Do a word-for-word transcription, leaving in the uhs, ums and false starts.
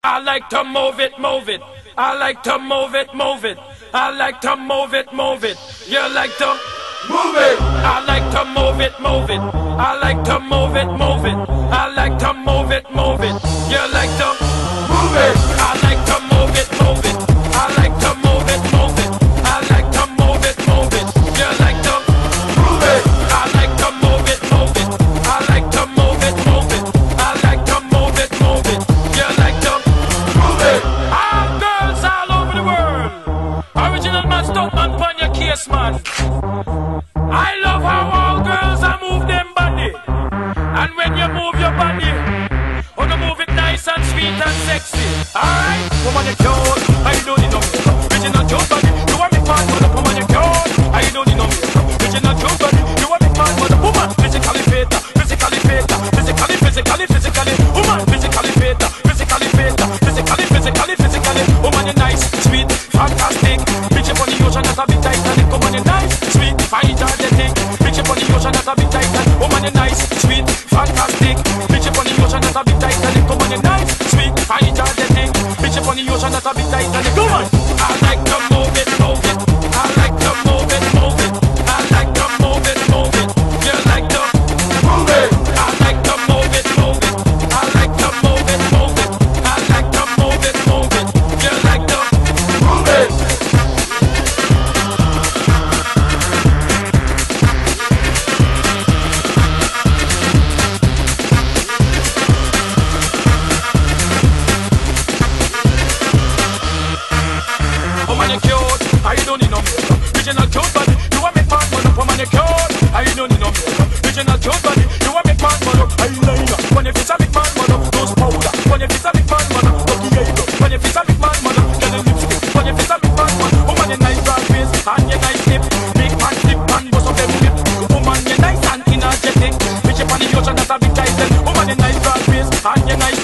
I like to move it, move it. I like to move it, move it. I like to move it, move it. You like to move it. I like to move it, move it. I like to move it, move it. I like to move it, move it. You like to move it. I like to move it, move it. I like to move it, move it. I like to move it, move it. You like to move it. I like to move it, move it. I like to move it, move it. I like to move it, move it. You like to move it. All girls all over the world. Original man, stunt man, pon your case, man. I love how all girls are move them body. And when you move your body, oh, you move it nice and sweet and sexy. Alright? Woman, you cute. I don't need no makeup. Original cute body. You want me fat, mother. Woman, you cute. I don't need no makeup. Original cute body. You want me fat, mother. Woman, physically fit. Physically fit. Physically, physically, physically. Woman, physically fit. Physically fit. Physically, physically, physically. Woman, you nice, sweet, fantastic. Bitch up on the ocean, that's a bit Titanic. Woman, you nice, sweet, fine, energetic. Bitch up on the ocean, that's a bit Titanic. Woman, you nice, sweet, fantastic. Bitch up on the ocean, that's a bit Titanic. Woman, you nice, sweet, fine, energetic. Bitch up on the ocean, that's a bit Titanic. Come on. I like to move it, move it. I like to move it, move it. I like to move it, move it. You like to move it. I like to move it, move it. I like to move it, move it. I like to move it, move it. You like to move it. Woman, you cute. I don't need no makeup. Original cute body. You want me fat, mother. Woman, you cute. I don't need no makeup. Original cute body. You want me fat, mother. Eyeliner. When you fix a big man, mother. Nose powder. When you fix a big man, mother. Lucky eyebrow. When you fix a big man, mother. Get a lipstick. When you fix a big man, mother. Woman, you nice broad face and you nice lip. Big man, tip man, bust up them lip. Woman, you nice and energetic. Bitch up on the ocean, that's a big title. Woman, you nice broad face and you nice